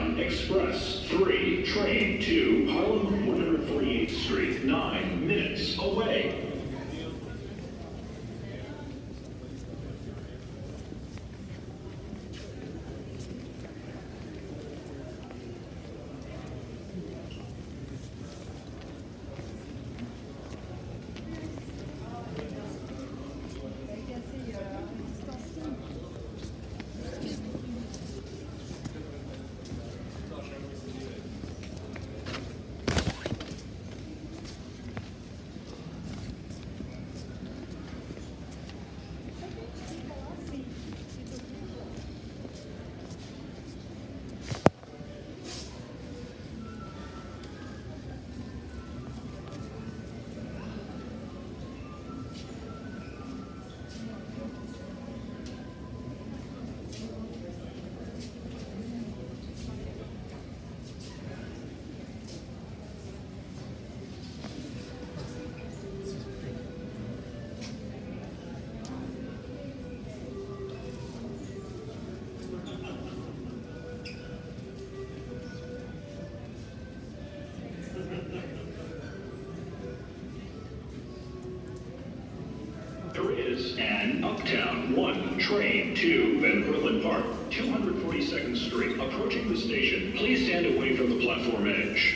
Uptown Express 3 train to Harlem 148th Street, 9 minutes away. There is an Uptown 1 train to Van Cortlandt Park, 242nd Street. Approaching the station, please stand away from the platform edge.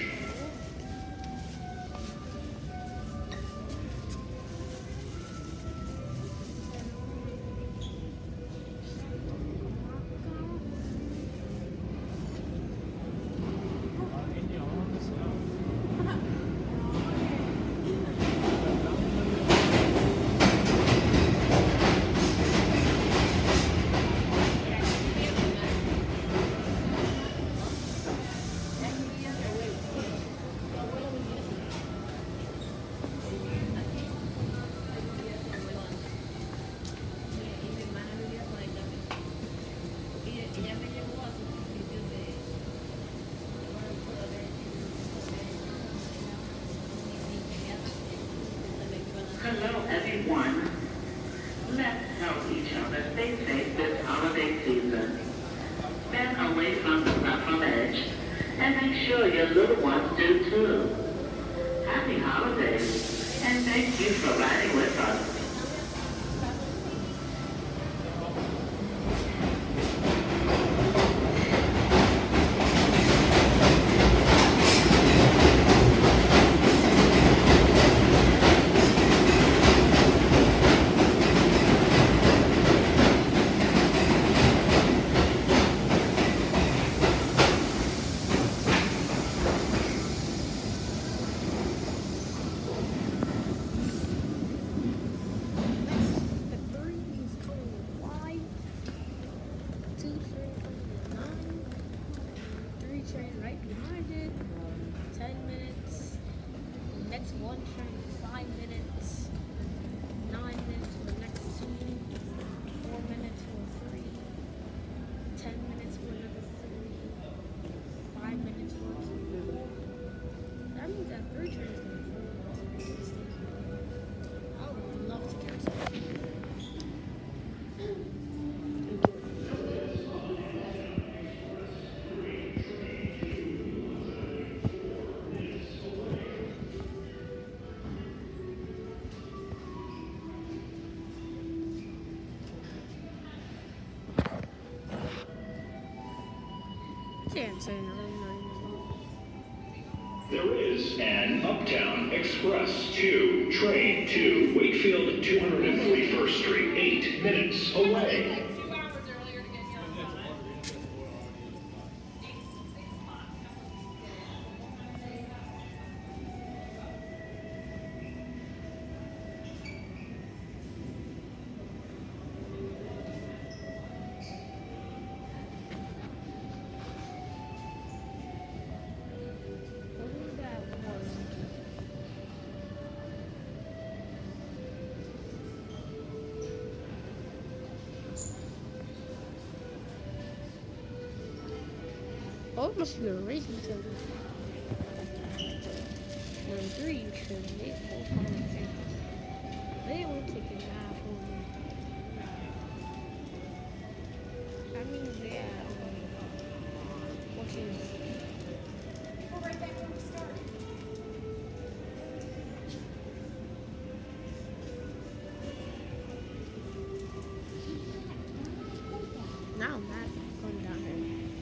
Hello, everyone. Let's help each other stay safe this holiday season. Stand away from the platform edge and make sure your little ones do too. Happy holidays, and thank you for riding with us. One train, 5 minutes, 9 minutes for the next 2, 4 minutes for 3, 10 minutes for another 3, 5 minutes for 2. That means that 3 trains are going to be I would love to cancel it. There is an Uptown Express 2 train to Wakefield 241st Street, 8 minutes away. Oh, it must be a racing center. 3, you should make both comments. They won't take it out for me. That means they have, what Now I'm not going down here.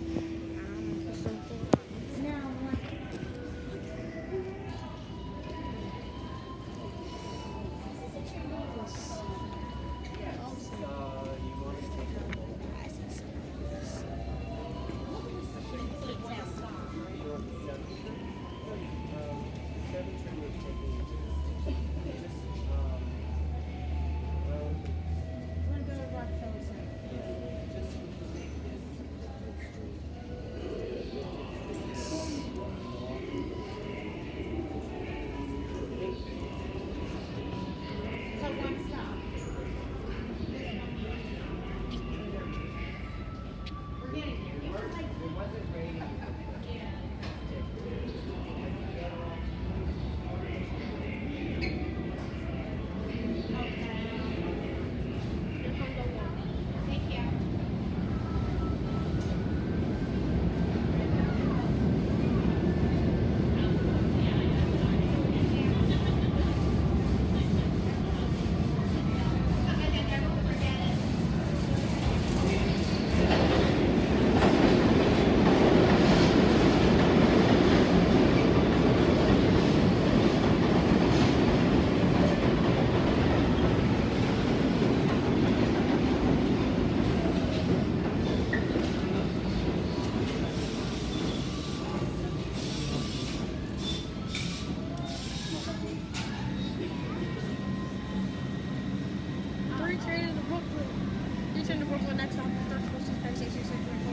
Return to Brooklyn next stop. Third coast is Penn Station.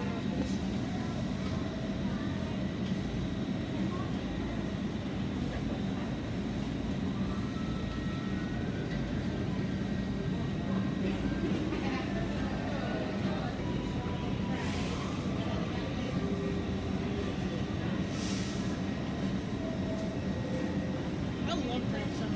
I love that song.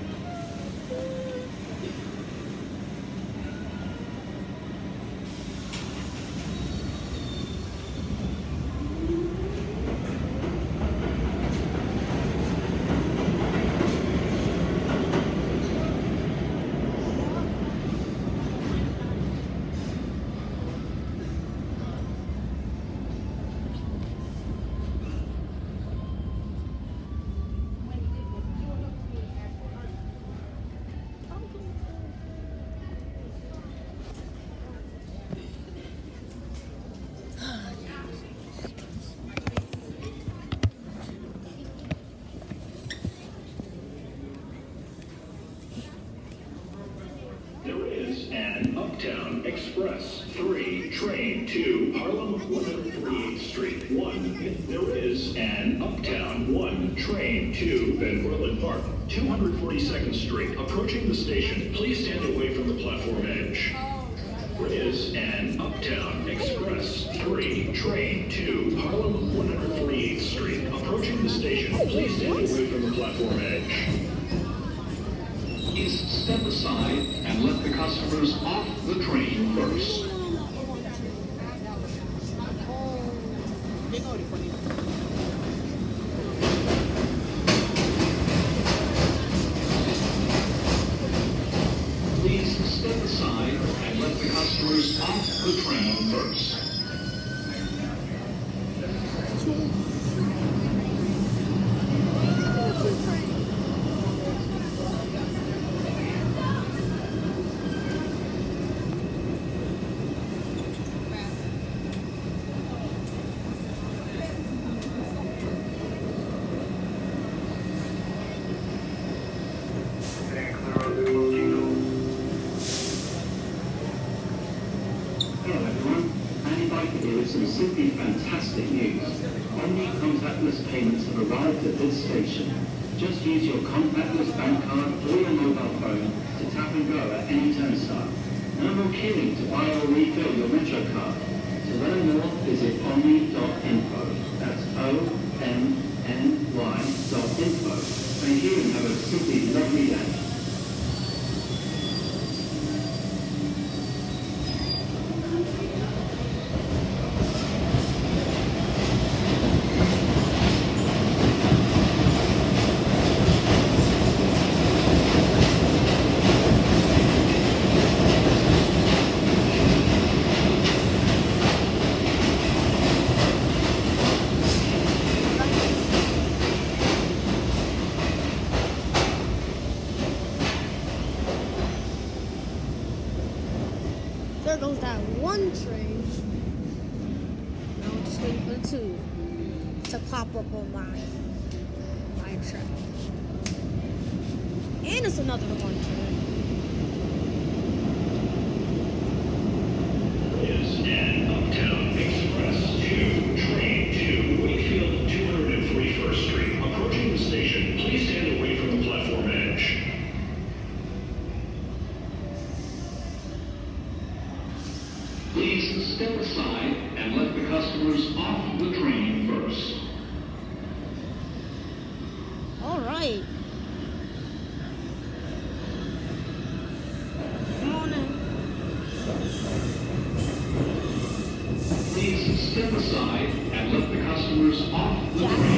There is an Uptown Express 3 train to Harlem 138th Street 1. There is an Uptown 1 train to Van Cortlandt Park, 242nd Street. Approaching the station, please stand away from the platform edge. There is an Uptown Express 3 train to Harlem 148th Street. Approaching the station, please stand away from the platform edge. Please step aside and let the customers off the train first. Please step aside and let the customers off the train first. Hello everyone, Andy Biker here with some simply fantastic news. Omni contactless payments have arrived at this station. Just use your contactless bank card or your mobile phone to tap and go at any turnstile. No more queuing to buy or refill your Metro card. To learn more, visit omni.info. That's OMNY.info. Thank you and have a simply lovely day. There goes that one train. Now I'm just waiting for the two to pop up on my track. And it's another one train. Is an Uptown Express 2, train to Wakefield 241st Street. Approaching the station, please stand away from the platform edge. Please step aside and let the customers off the train first. All right. Come on in. Please step aside and let the customers off the train.